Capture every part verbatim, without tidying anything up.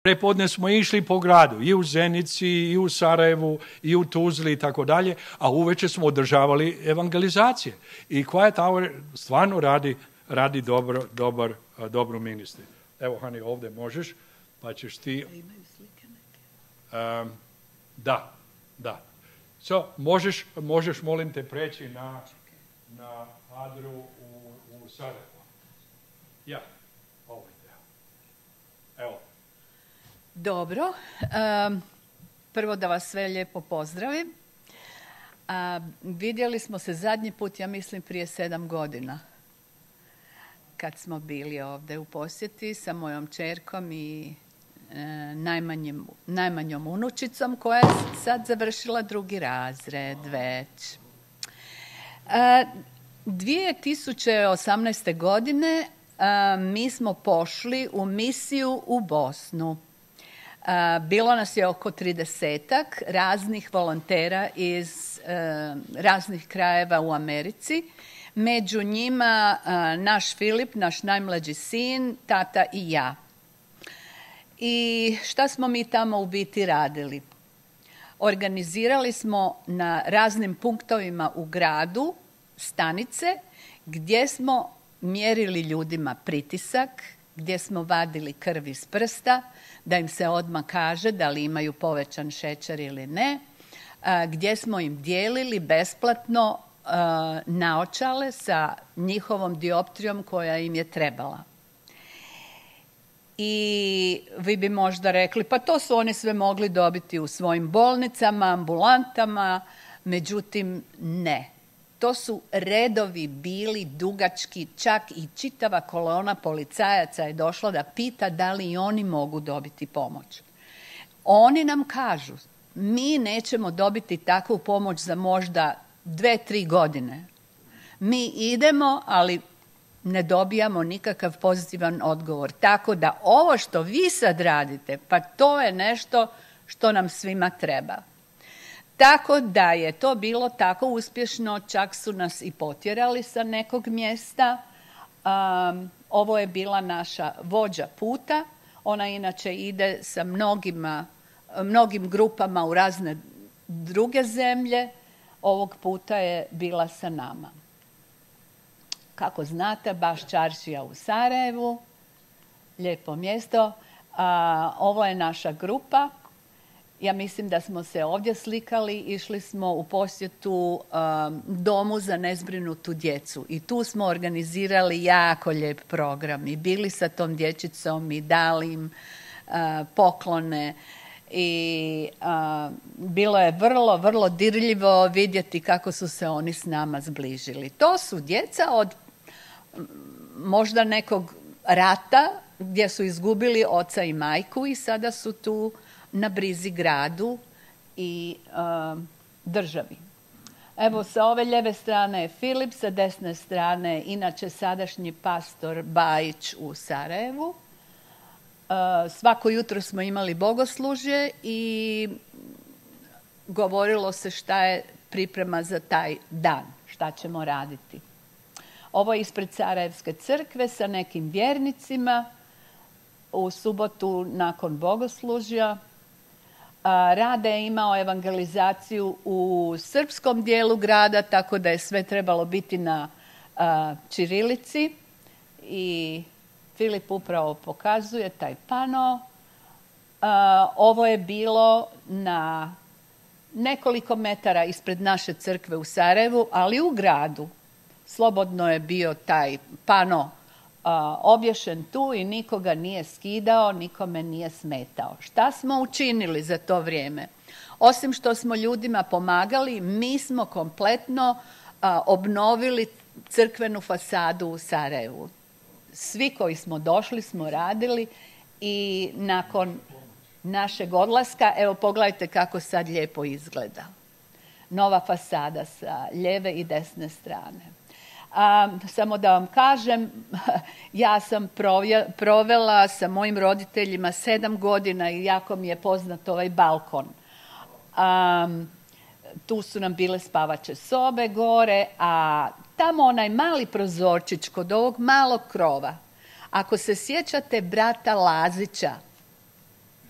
Prepodne smo išli po gradu, i u Zenici, i u Sarajevu, i u Tuzli i tako dalje, a uveče smo održavali evangelizacije. I Quiet Hour stvarno radi, radi dobro, dobar, dobro ministri. Evo, Hani, ovdje možeš, pa ćeš ti... Um, da, da. So, možeš, možeš, molim te, preći na, na Adru u, u Sarajevu. Ja, ovaj deo. Evo. Dobro. Um, prvo da vas sve lijepo pozdravim. Uh, vidjeli smo se zadnji put, ja mislim, prije sedam godina. Kad smo bili ovdje u posjeti sa mojom čerkom i e, najmanjim, najmanjom unučicom koja je sad završila drugi razred već. E, dvije tisuće osamnaeste. godine e, mi smo pošli u misiju u Bosnu. E, bilo nas je oko tridesetak raznih volontera iz e, raznih krajeva u Americi. Među njima a, naš Filip, naš najmlađi sin, tata i ja. I šta smo mi tamo u biti radili? Organizirali smo na raznim punktovima u gradu stanice gdje smo mjerili ljudima pritisak, gdje smo vadili krv iz prsta, da im se odmah kaže da li imaju povećan šećer ili ne, a, gdje smo im dijelili besplatno naočale sa njihovom dioptrijom koja im je trebala. I vi bi možda rekli, pa to su oni sve mogli dobiti u svojim bolnicama, ambulantama, međutim ne. To su redovi bili dugački, čak i čitava kolona policajaca je došla da pita da li i oni mogu dobiti pomoć. Oni nam kažu, mi nećemo dobiti takvu pomoć za možda dve, tri godine. Mi idemo, ali ne dobijamo nikakav pozitivan odgovor. Tako da ovo što vi sad radite, pa to je nešto što nam svima treba. Tako da je to bilo tako uspješno, čak su nas i potjerali sa nekog mjesta. Um, ovo je bila naša vođa puta. Ona inače ide sa mnogima, mnogim grupama u razne druge zemlje. Ovog puta je bila sa nama. Kako znate, baš čaršija u Sarajevu, lijepo mjesto. A, ovo je naša grupa. Ja mislim da smo se ovdje slikali, išli smo u posjetu um, domu za nezbrinutu djecu. I tu smo organizirali jako lijep program. I bili sa tom dječicom i dali im uh, poklone. I a, bilo je vrlo, vrlo dirljivo vidjeti kako su se oni s nama zbližili. To su djeca od možda nekog rata gdje su izgubili oca i majku i sada su tu na brizi gradu i a, državi. Evo, sa ove lijeve strane je Filip, sa desne strane inače sadašnji pastor Bajić u Sarajevu. Uh, svako jutro smo imali bogoslužje i govorilo se šta je priprema za taj dan, šta ćemo raditi. Ovo je ispred Sarajevske crkve sa nekim vjernicima u subotu nakon bogoslužja. Uh, Rade je imao evangelizaciju u srpskom dijelu grada, tako da je sve trebalo biti na uh, ćirilici i Filip upravo pokazuje taj pano. Uh, ovo je bilo na nekoliko metara ispred naše crkve u Sarajevu, ali u gradu. Slobodno je bio taj pano uh, obješen tu i nikoga nije skidao, nikome nije smetao. Šta smo učinili za to vrijeme? Osim što smo ljudima pomagali, mi smo kompletno uh, obnovili crkvenu fasadu u Sarajevu. Svi koji smo došli smo radili i nakon našeg odlaska, evo pogledajte kako sad lijepo izgleda. Nova fasada sa lijeve i desne strane. A, samo da vam kažem, ja sam provela sa mojim roditeljima sedam godina i jako mi je poznat ovaj balkon. A, tu su nam bile spavače sobe gore, a tamo onaj mali prozorčić kod ovog malog krova. Ako se sjećate brata Lazića,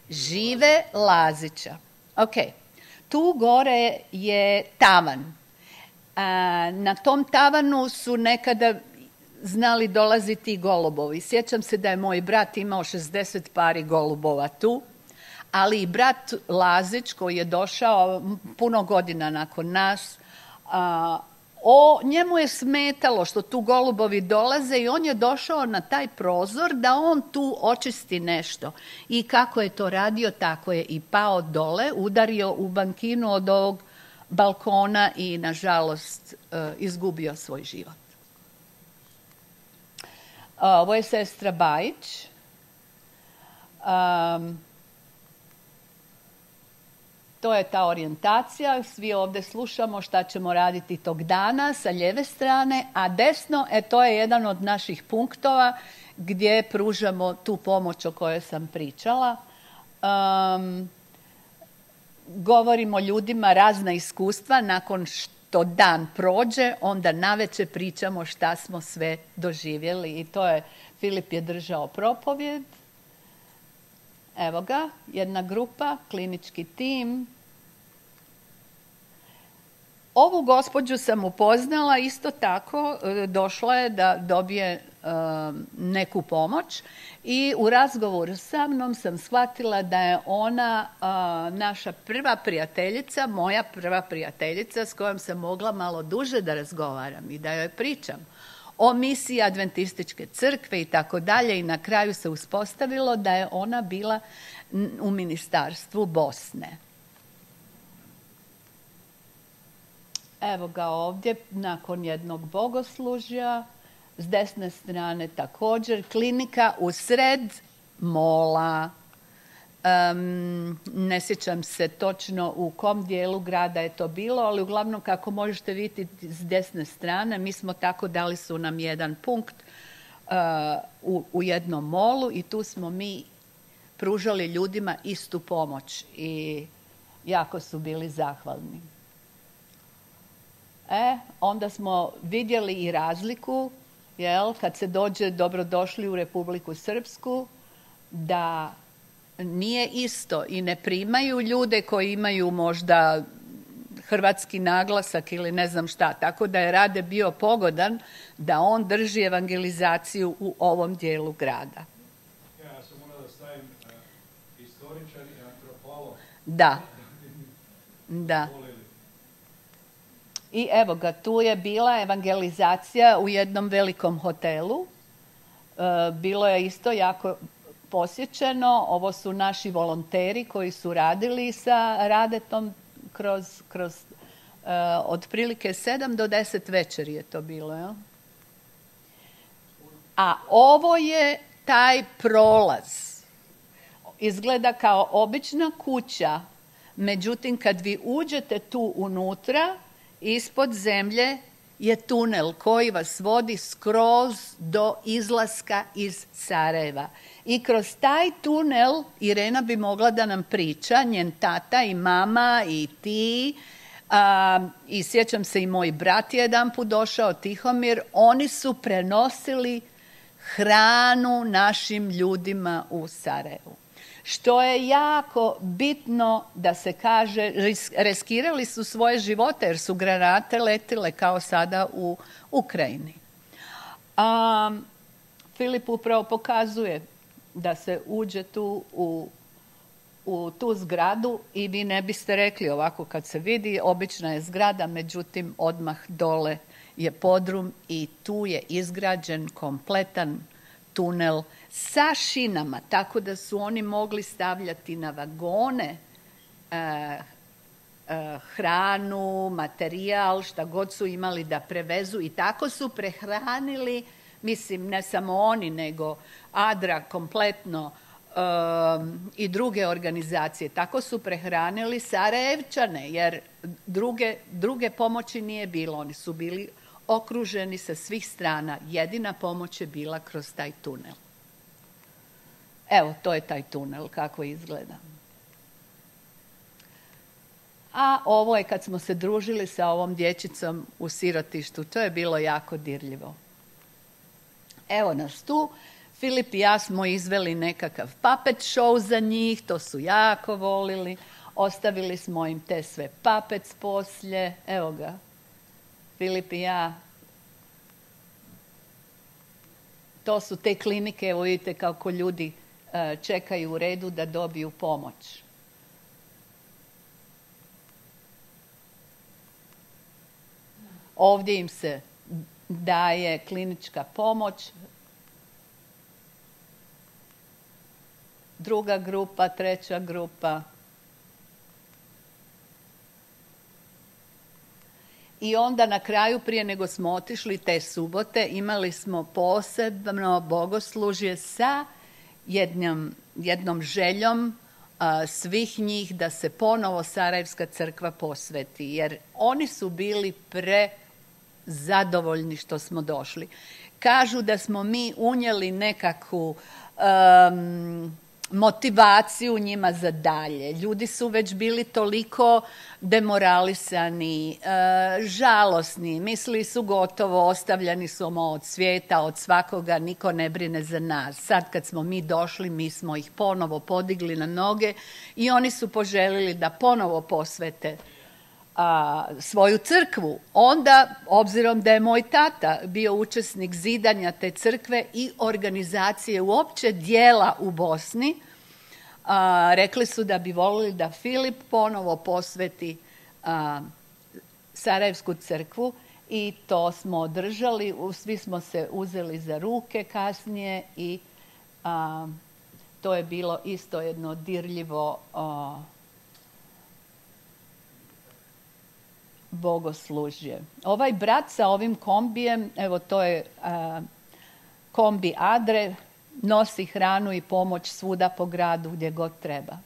Žive Lazića. Ok, tu gore je tavan. A, na tom tavanu su nekada znali dolaziti i golubovi. Sjećam se da je moj brat imao šezdeset pari golubova tu, ali i brat Lazić koji je došao puno godina nakon nas, a, o, njemu je smetalo što tu golubovi dolaze i on je došao na taj prozor da on tu očisti nešto. I kako je to radio, tako je i pao dole, udario u bankinu od ovog balkona i, nažalost, izgubio svoj život. Ovo je sestra Bajić. Um, to je ta orijentacija. Svi ovdje slušamo šta ćemo raditi tog dana sa lijeve strane, a desno, e, to je jedan od naših punktova gdje pružamo tu pomoć o kojoj sam pričala. Um, govorimo ljudima razna iskustva, nakon što dan prođe, onda navečer pričamo šta smo sve doživjeli. I to je, Filip je držao propovjed. Evo ga, jedna grupa, klinički tim. Ovu gospođu sam upoznala, isto tako došla je da dobije um, neku pomoć i u razgovoru sa mnom sam shvatila da je ona uh, naša prva prijateljica, moja prva prijateljica s kojom sam mogla malo duže da razgovaram i da joj pričam o misiji Adventističke crkve i tako dalje, i na kraju se uspostavilo da je ona bila u ministarstvu Bosne. Evo ga ovdje, nakon jednog bogoslužja, s desne strane također klinika u sred mola. Um, ne sjećam se točno u kom dijelu grada je to bilo, ali uglavnom kako možete vidjeti s desne strane, mi smo tako, dali su nam jedan punkt uh, u, u jednom molu i tu smo mi pružali ljudima istu pomoć i jako su bili zahvalni. E, onda smo vidjeli i razliku, jel, kad se dođe dobrodošli u Republiku Srpsku, da nije isto i ne primaju ljude koji imaju možda hrvatski naglasak ili ne znam šta. Tako da je Rade bio pogodan da on drži evangelizaciju u ovom dijelu grada. Ja sam morala da stavim uh, historičar i antropolog. Da. Da. I evo ga, tu je bila evangelizacija u jednom velikom hotelu. Uh, bilo je isto jako posjećeno. Ovo su naši volonteri koji su radili sa Radetom kroz, kroz uh, otprilike sedam do deset večeri je to bilo. Jel? A ovo je taj prolaz. Izgleda kao obična kuća, međutim kad vi uđete tu unutra, ispod zemlje je tunel koji vas vodi skroz do izlaska iz Sarajeva. I kroz taj tunel Irena bi mogla da nam priča, njen tata i mama i ti, a, i sjećam se i moj brat je jedan put došao, Tihomir, oni su prenosili hranu našim ljudima u Sarajevu. Što je jako bitno da se kaže, riskirali su svoje živote jer su granate letile kao sada u Ukrajini. A, Filip upravo pokazuje da se uđe tu u, u tu zgradu i vi ne biste rekli ovako kad se vidi, obična je zgrada, međutim odmah dole je podrum i tu je izgrađen kompletan tunel sa šinama, tako da su oni mogli stavljati na vagone eh, eh, hranu, materijal, šta god su imali da prevezu i tako su prehranili, mislim ne samo oni, nego Adra kompletno eh, i druge organizacije, tako su prehranili Sarajevčane, jer druge, druge pomoći nije bilo, oni su bili okruženi sa svih strana, jedina pomoć je bila kroz taj tunel. Evo, to je taj tunel, kako izgleda. A ovo je kad smo se družili sa ovom dječicom u sirotištu. To je bilo jako dirljivo. Evo nas tu. Filip i ja smo izveli nekakav puppet show za njih, to su jako volili. Ostavili smo im te sve puppets poslije. Evo ga, Filip i ja. To su te klinike, evo vidite kako ljudi čekaju u redu da dobiju pomoć. Ovdje im se daje klinička pomoć. Druga grupa, treća grupa. I onda na kraju, prije nego smo otišli te subote, imali smo posebno bogoslužje sa jednom, jednom željom a, svih njih da se ponovo Sarajevska crkva posveti. Jer oni su bili prezadovoljni što smo došli. Kažu da smo mi unijeli nekakvu um, motivaciju njima za dalje. Ljudi su već bili toliko demoralisani, e, žalosni, mislili su gotovo, ostavljeni su od svijeta, od svakoga, niko ne brine za nas. Sad kad smo mi došli, mi smo ih ponovo podigli na noge i oni su poželili da ponovo posvete a, svoju crkvu. Onda, obzirom da je moj tata bio učesnik zidanja te crkve i organizacije uopće dijela u Bosni, a, rekli su da bi volili da Filip ponovo posveti a, Sarajevsku crkvu i to smo održali. Svi smo se uzeli za ruke kasnije i a, to je bilo isto jedno dirljivo a, bogoslužje. Ovaj brat sa ovim kombijem, evo to je a, kombi Adre, nosi hranu i pomoć svuda po gradu gdje god treba.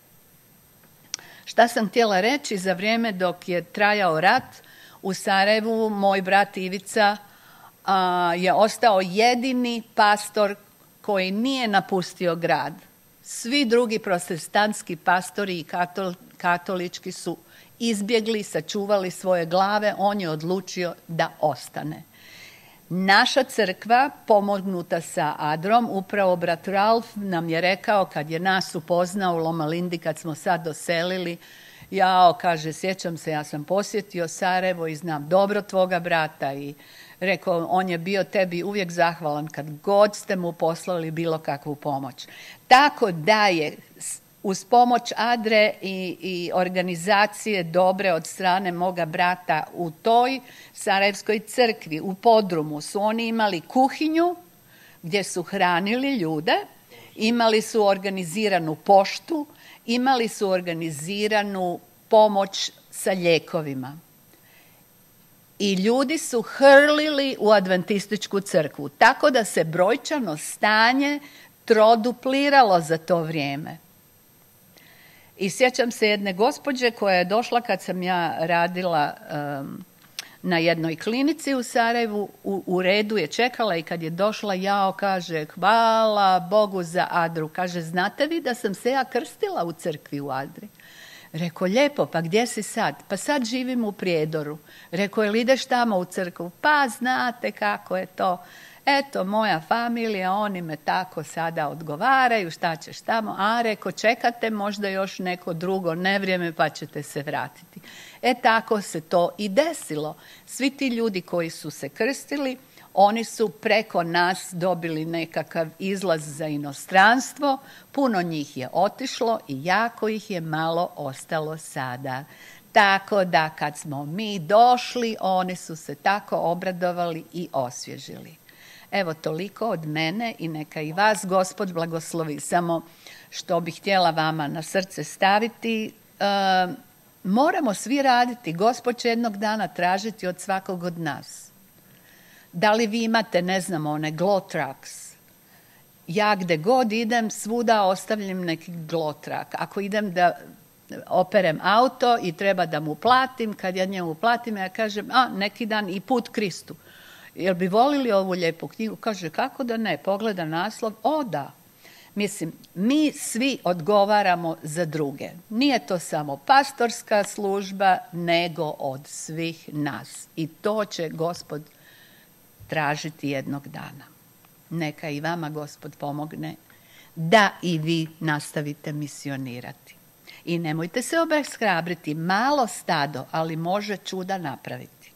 Šta sam htjela reći, za vrijeme dok je trajao rat u Sarajevu, moj brat Ivica a, je ostao jedini pastor koji nije napustio grad. Svi drugi protestantski pastori i katol, katolički su izbjegli, sačuvali svoje glave, on je odlučio da ostane. Naša crkva, pomognuta sa Adrom, upravo brat Ralf nam je rekao, kad je nas upoznao u Loma Lindy, kad smo sad doselili, jao, kaže, sjećam se, ja sam posjetio Sarajevo i znam dobro tvoga brata i rekao, on je bio tebi uvijek zahvalan kad god ste mu poslali bilo kakvu pomoć. Tako da je uz pomoć Adre i, i organizacije dobre od strane moga brata u toj Sarajevskoj crkvi, u podrumu, su oni imali kuhinju gdje su hranili ljude, imali su organiziranu poštu, imali su organiziranu pomoć sa lijekovima. I ljudi su hrlili u adventističku crkvu, tako da se brojčano stanje trodupliralo za to vrijeme. I sjećam se jedne gospođe koja je došla kad sam ja radila um, na jednoj klinici u Sarajevu, u, u redu je čekala i kad je došla, jao, kaže, hvala Bogu za Adru. Kaže, znate vi da sam se ja krstila u crkvi u Adri? Rekao, lijepo, pa gdje si sad? Pa sad živim u Prijedoru. Rekao, jel ideš tamo u crkvu? Pa znate kako je to. Eto, moja familija, oni me tako sada odgovaraju, šta ćeš tamo? A, reko, čekate možda još neko drugo nevrijeme pa ćete se vratiti. E, tako se to i desilo. Svi ti ljudi koji su se krstili, oni su preko nas dobili nekakav izlaz za inostranstvo, puno njih je otišlo i jako ih je malo ostalo sada. Tako da kad smo mi došli, oni su se tako obradovali i osvježili. Evo, toliko od mene i neka i vas Gospod blagoslovi. Samo što bih htjela vama na srce staviti, e, moramo svi raditi. Gospod će jednog dana tražiti od svakog od nas. Da li vi imate, ne znam, one glow trucks? Ja gde god idem, svuda ostavljam neki glow truck. Ako idem da operem auto i treba da mu platim, kad ja njemu platim, ja kažem, a, neki dan i Put Kristu. Jel bi volili ovu lijepu knjigu? Kaže, kako da ne? Pogleda naslov, o da. Mislim, mi svi odgovaramo za druge. Nije to samo pastorska služba, nego od svih nas. I to će Gospod tražiti jednog dana. neka i vama Gospod pomogne da i vi nastavite misionirati. I nemojte se obeshrabriti, malo stado, ali može čuda napraviti.